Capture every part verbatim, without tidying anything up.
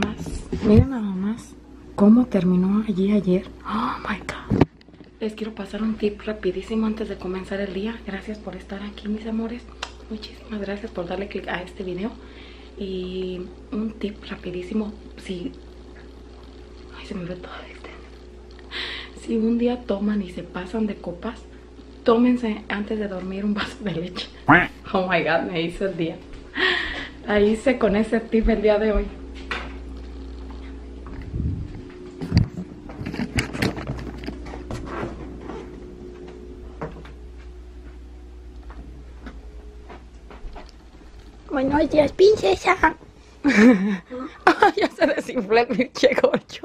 chicas, miren nada más cómo terminó allí ayer. Oh my god. Les quiero pasar un tip rapidísimo antes de comenzar el día. Gracias por estar aquí, mis amores. Muchísimas gracias por darle click a este video. Y un tip rapidísimo. Si... Ay, se me ve todo este. Si un día toman y se pasan de copas, tómense antes de dormir un vaso de leche. Oh my god, me hizo el día. La hice con ese tip el día de hoy. Buenos días, princesa. Ya se desinfló el pinche colchón.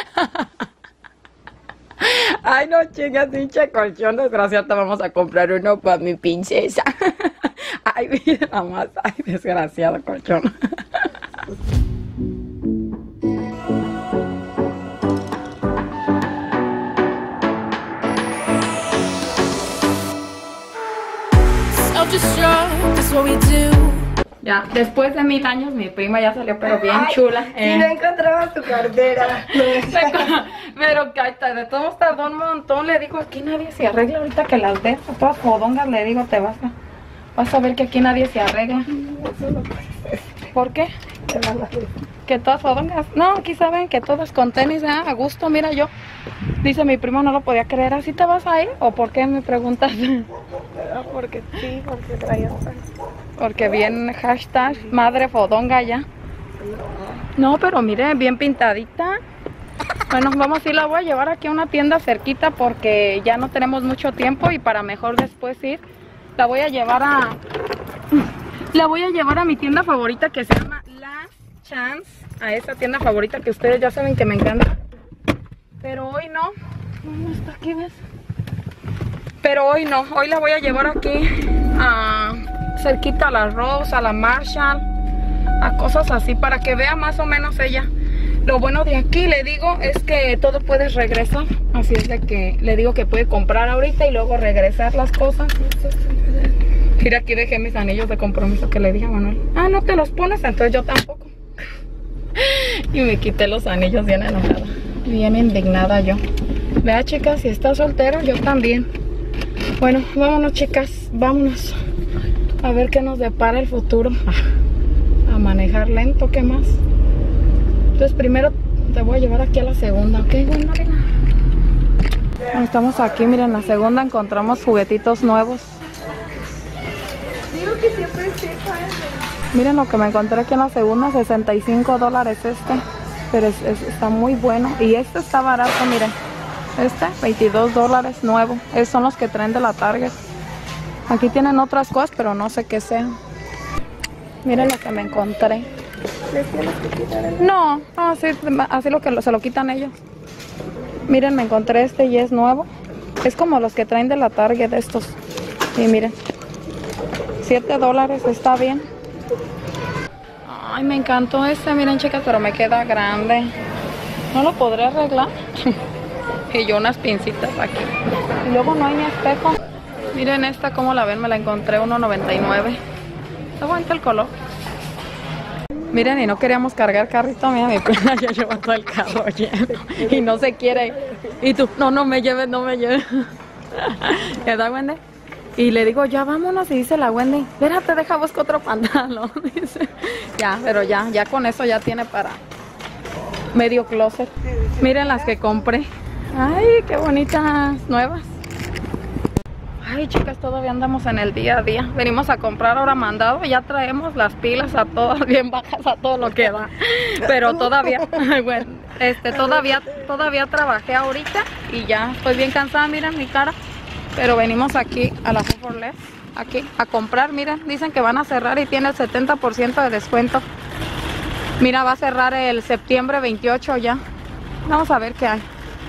Ay, no, chicas, pinche colchón desgraciado. Vamos a comprar uno para mi princesa. Ay, mira nada más. Ay, desgraciado colchón. Self-destruct is what we do. Ya, después de mil años mi prima ya salió, pero bien Ay, chula. Eh. Y no encontraba tu cartera. Pero cállate, de todos tardó un montón. Le digo, aquí nadie se arregla ahorita que las ves. A todas fodongas le digo, te vas a, vas a ver que aquí nadie se arregla. ¿Por qué? Que todas fodongas. No, aquí saben que todas con tenis, ¿eh? A gusto, mira yo. Dice mi primo, no lo podía creer. ¿Así te vas a ir? ¿O por qué me preguntas? Porque sí, porque traía. Porque bien hashtag madre fodonga ya. No, pero mire, bien pintadita. Bueno, vamos a ir, la voy a llevar aquí a una tienda cerquita porque ya no tenemos mucho tiempo y para mejor después ir. La voy a llevar a... La voy a llevar a mi tienda favorita que se llama Last Chance. A esa tienda favorita que ustedes ya saben que me encanta. Pero hoy no. ¿Dónde está aquí, ves? Pero hoy no. Hoy la voy a llevar aquí a... cerquita a la Rose, a la Marshall, a cosas así para que vea más o menos ella. Lo bueno de aquí, le digo, es que todo puedes regresar. Así es de que le digo que puede comprar ahorita y luego regresar las cosas. Mira, aquí dejé mis anillos de compromiso que le dije a Manuel. Ah, no te los pones, entonces yo tampoco. Y me quité los anillos bien enojada, bien indignada yo. Vea, chicas, si está soltera, yo también. Bueno, vámonos, chicas, vámonos. A ver qué nos depara el futuro. A manejar lento, ¿qué más? Entonces primero te voy a llevar aquí a la segunda, ¿ok? Bueno, estamos aquí, miren, en la segunda encontramos juguetitos nuevos. Digo que siempre sepa. Miren lo que me encontré aquí en la segunda, sesenta y cinco dólares este. Pero es, es, está muy bueno. Y este está barato, miren. Este, veintidós dólares nuevo. Esos son los que traen de la Target. Aquí tienen otras cosas, pero no sé qué sean. Miren lo que me encontré. ¿Les tienes que quitar el... No, no, así, así lo que lo, se lo quitan ellos. Miren, me encontré este y es nuevo. Es como los que traen de la Target estos. Y miren, siete dólares, está bien. Ay, me encantó este, miren, chicas, pero me queda grande. ¿No lo podré arreglar? Y yo unas pincitas aquí. Y luego no hay ni espejo. Miren esta, como la ven, me la encontré uno noventa y nueve. Está bonito el color. Miren, y no queríamos cargar carrito, mira, mi prima ya lleva todo el carro lleno. Y no se quiere. Y tú, no, no me lleves, no me lleves. ¿Verdad, Wendy? Y le digo, ya vámonos, y dice la Wendy, espérate, deja busco otro pantalón. Dice, ya, pero ya, ya con eso ya tiene para medio closet. Miren las que compré. Ay, qué bonitas, nuevas. Ay, chicas, todavía andamos en el día a día. Venimos a comprar ahora mandado. Ya traemos las pilas a todas, bien bajas a todo lo que da. Pero todavía, bueno, este, todavía, todavía trabajé ahorita y ya estoy bien cansada, miren mi cara. Pero venimos aquí a la Fort aquí a comprar, miren, dicen que van a cerrar y tiene el setenta por ciento de descuento. Mira, va a cerrar el septiembre veintiocho ya. Vamos a ver qué hay.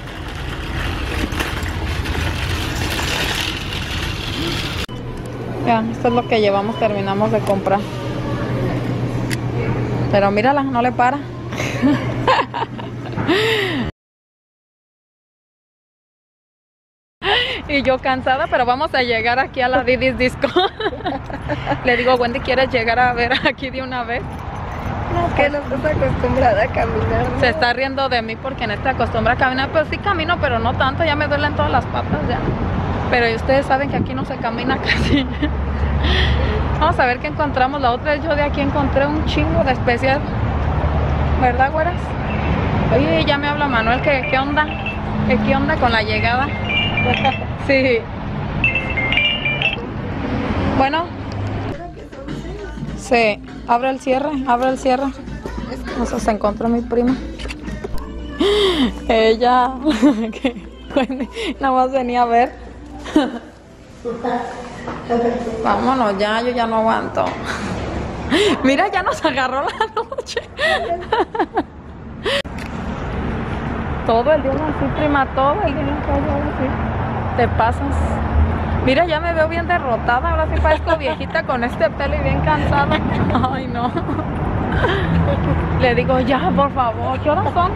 Vean, esto es lo que llevamos, terminamos de comprar. Pero mírala, no le para. Y yo cansada, pero vamos a llegar aquí a la Diddy's Disco. Le digo, Wendy, ¿quieres llegar a ver aquí de una vez? No, que no estás acostumbrada a caminar, ¿no? Se está riendo de mí porque no estoy acostumbrada a caminar, pero sí camino, pero no tanto, ya me duelen todas las patas ya. Pero ustedes saben que aquí no se camina casi. Vamos a ver qué encontramos. La otra vez yo de aquí encontré un chingo de especial, ¿verdad, güeras? Oye, ya me habla Manuel, que qué onda, que qué onda con la llegada. Sí. Bueno. Sí, abre el cierre, abre el cierre. Eso se encontró mi prima. Ella, que bueno, nada más venía a ver. Vámonos ya, yo ya no aguanto. Mira, ya nos agarró la noche. Todo el día así, prima, todo el día así. Te pasas. Mira, ya me veo bien derrotada. Ahora sí parezco viejita con este pelo y bien cansada. Ay, no. Le digo, ya, por favor. ¿Qué horas son?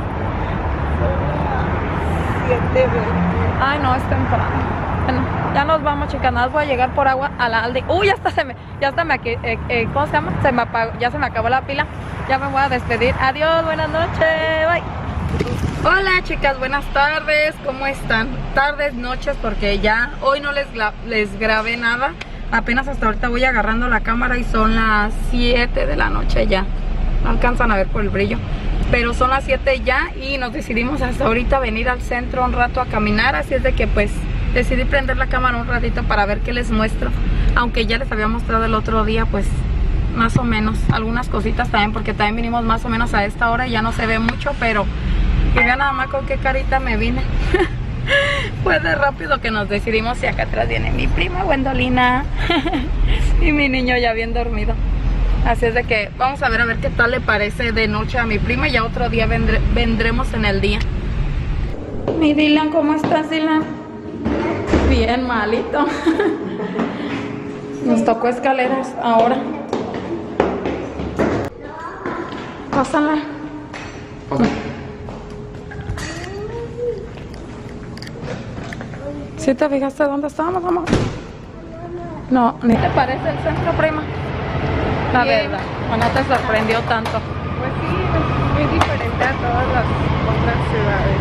siete veinte. Ay, no, es temprano. Bueno, ya nos vamos, chicas. Nada más voy a llegar por agua a la Aldi. Uy, ya hasta se me, ya hasta me, eh, eh, ¿cómo se llama? Se me apagó, ya se me acabó la pila. Ya me voy a despedir. Adiós, buenas noches. Bye. Hola, chicas, buenas tardes. ¿Cómo están? Tardes, noches, porque ya hoy no les, les grabé nada. Apenas hasta ahorita voy agarrando la cámara y son las siete de la noche ya. No alcanzan a ver por el brillo, pero son las siete ya y nos decidimos hasta ahorita venir al centro un rato a caminar. Así es de que pues decidí prender la cámara un ratito para ver qué les muestro. Aunque ya les había mostrado el otro día pues más o menos algunas cositas también, porque también vinimos más o menos a esta hora y ya no se ve mucho, pero que vean nada más con qué carita me vine. Fue de rápido que nos decidimos. Y acá atrás viene mi prima Gwendolina y mi niño ya bien dormido. Así es de que vamos a ver a ver qué tal le parece de noche a mi prima. Y ya otro día vendré, vendremos en el día. Mi Dylan, ¿cómo estás, Dylan? Bien malito. Nos tocó escaleras ahora. Pásala. Pásala. ¿Sí te fijaste dónde estábamos, mamá? No, ¿ni te parece el centro, prima? La Bien. verdad, ¿o no te sorprendió tanto? Pues sí, es muy diferente a todas las otras ciudades.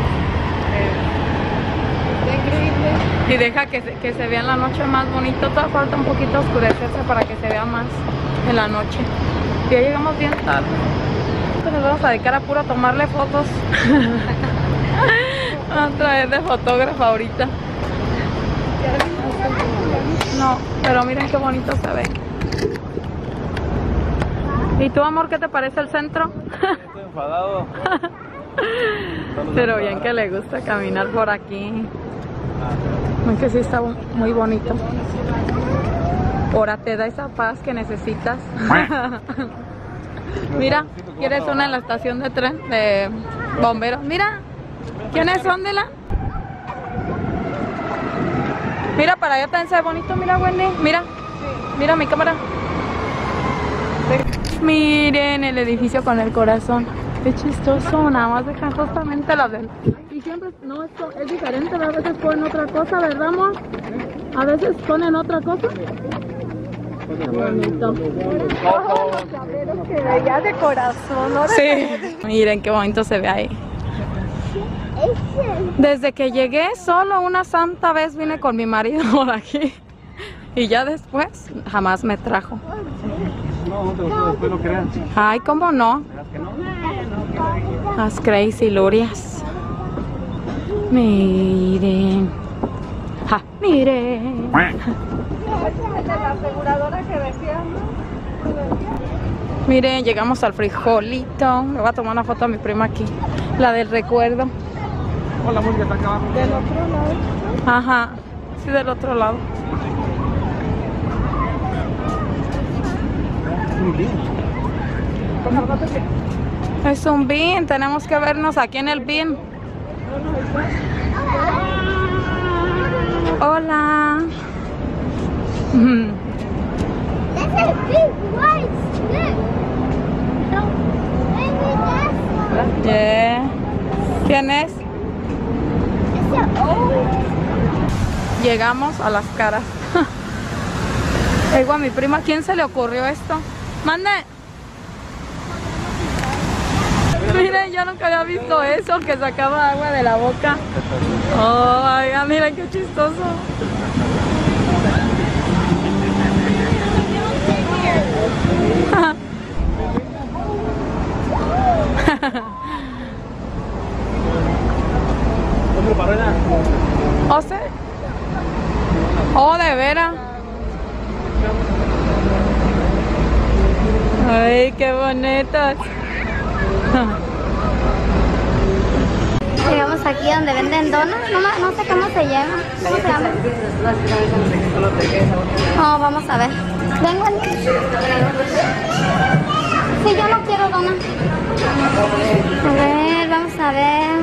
Eh, está increíble. Y deja que se, que se vea en la noche más bonito. Todavía falta un poquito oscurecerse para que se vea más en la noche. Ya llegamos bien tarde. Entonces nos vamos a dedicar a puro tomarle fotos. Otra vez de fotógrafa ahorita. No, pero miren qué bonito se ve. ¿Y tú, amor, qué te parece el centro? Estoy enfadado. Pero bien que le gusta caminar por aquí. Es que sí está muy bonito. Ahora te da esa paz que necesitas. Mira, ¿quieres una en la estación de tren de bomberos? Mira, ¿quiénes son de la? Mira, para allá también se ve bonito. Mira, Wendy, mira. Mira mi cámara. Miren el edificio con el corazón. Qué chistoso, nada más dejan justamente las ventanas. Y siempre, no, esto es diferente, a veces ponen otra cosa, ¿verdad, amor? A veces ponen otra cosa. Qué bonito. Los tableros que veía de corazón, ¿no? Sí. Miren qué bonito se ve ahí. Desde que llegué, solo una santa vez vine con mi marido por aquí. Y ya después, jamás me trajo. No, no te gustó, después lo crean. Ay, ¿cómo no? ¿Verás que no? Las crazy lurias. Miren. Ja, miren. De la aseguradora que decía, ¿no? Miren, llegamos al frijolito. Le voy a tomar una foto a mi prima aquí. La del recuerdo. Oh, la música está acá abajo. Del otro lado. Ajá. Sí, del otro lado. Muy bien. Es un bin. Tenemos que vernos aquí en el bin. Hola. Mm. That's a big white stick. No, maybe that's Yeah. ¿Quién es? it's a old. Llegamos a las caras. Le digo a mi prima, ¿quién se le ocurrió esto? Mande. yo nunca había visto eso, que sacaba agua de la boca. Oh, oiga, miren qué chistoso. ¿Oh, sí? Oh, de veras. Ay, qué bonitas. Llegamos aquí donde venden donas, no, ma- no sé cómo se llama. ¿Cómo se llama? Oh, vamos a ver. Vengo en... Sí, yo no quiero dona. A ver, vamos a ver.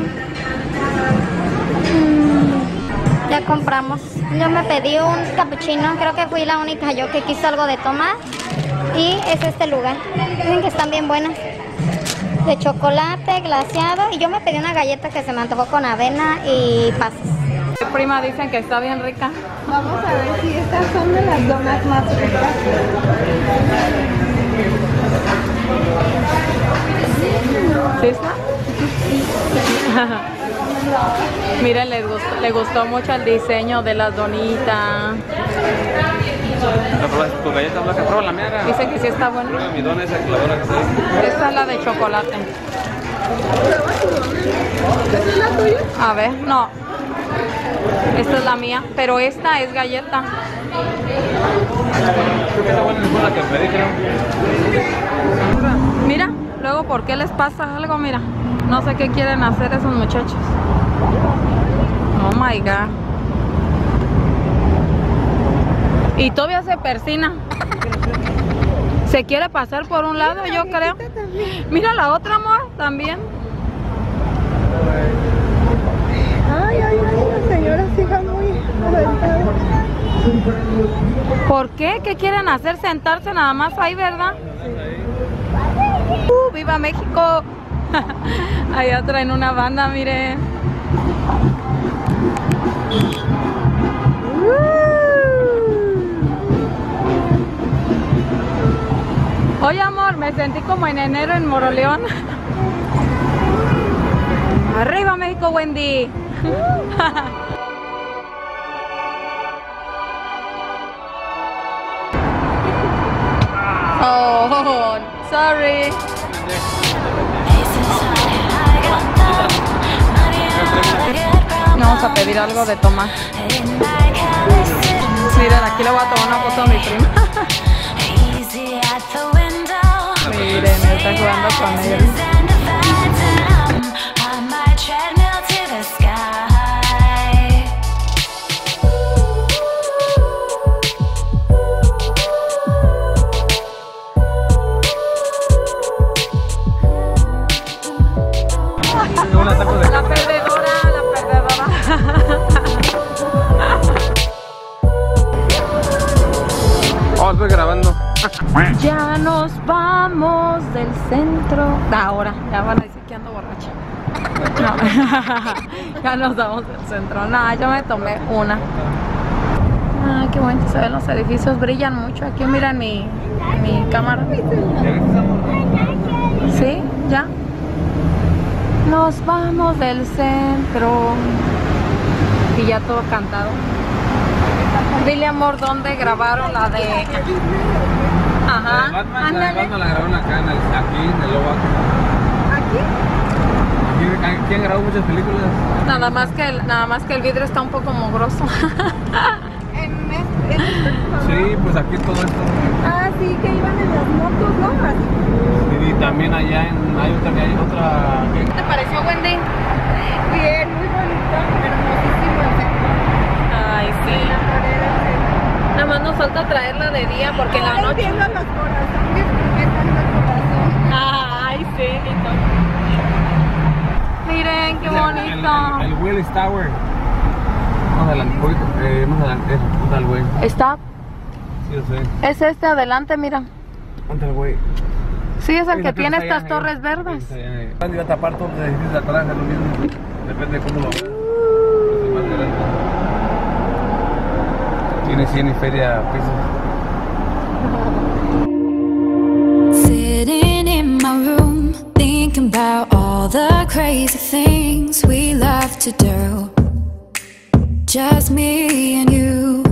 Mm, ya compramos. Yo me pedí un cappuccino, creo que fui la única yo que quiso algo de tomar. Y es este lugar. Dicen que están bien buenas. De chocolate, glaseado. Y yo me pedí una galleta que se me antojó con avena y pasas. Mi prima dicen que está bien rica. Vamos a ver si estas son de las donas más ricas. ¿Sí está? Miren, les gustó, le gustó mucho el diseño de las donitas. Tu galleta blanca, prueba la mía. Dice que sí está buena. Prueba mi dona esa, la dona que está. Esta es la de chocolate. ¿Esta es la tuya? A ver, no. Esta es la mía, pero esta es galleta. Creo que esa buena es la que pedí, creo. Mira, luego ¿por qué les pasa algo? Mira, no sé qué quieren hacer esos muchachos. Oh my god. Y todavía se persina. Se quiere pasar por un lado, yo creo. Mira la otra, amor, también. Ay, ay, ay, la señora siga muy aventada. ¿Por qué? ¿Qué quieren hacer? Sentarse nada más ahí, ¿verdad? Uh, ¡Viva México! Allá traen una banda, miren. Oye, amor, me sentí como en enero en Moroleón. ¡Arriba, México, Wendy! Oh, sorry. Vamos a pedir algo de tomar. Miren, aquí le voy a tomar una foto a mi prima. Miren, está jugando con ellos. La perdedora, la perdedora. Oh, estoy grabando. Ya nos vamos del centro. Ahora, ya van a decir que ando borracha. No. Ya nos vamos del centro. No, yo me tomé una. Ah, qué bonito se ven los edificios. Brillan mucho. Aquí miren mi, mi cámara. Sí, ya. Nos vamos del centro. Y ya todo cantado. Dile, amor, ¿dónde grabaron la de...? Ajá. La Batman, la Ándale. Batman la grabaron acá, en el, aquí, en el Lobo. ¿Aquí? Aquí, aquí han grabado muchas películas. Nada más que el, nada más que el vidrio está un poco mugroso. En este, en este. Sí, pues aquí todo esto. Ah, sí, que iban en las motos, ¿no? Así. Y también allá en, hay otra, hay otra. ¿Qué te pareció, Wendy? Bien, muy bonito, hermosísimo el centro. Ay, sí. La pared del centro. Nada más nos falta traerla de día porque en la Estoy noche... viendo los corazones, porque están los corazones. Ay, sí, lindo. Miren, qué El, bonito. el, el Willis Tower. Más adelante, poquito, eh, más adelante, ¿dónde está el güey? Está, Sí, yo sé. es este adelante, mira. ¿Dónde está el güey? Sí, es el Ahí que está, tiene está allá, estas torres ahí. verdes. Está allá, ahí. Van a tapar todos los edificios de atrás, es lo mismo. Depende de cómo lo veas. Es más grande. Tiene cien y feria pisos. Sitting in my room, thinking about all all the crazy things we love to do. Just me and you.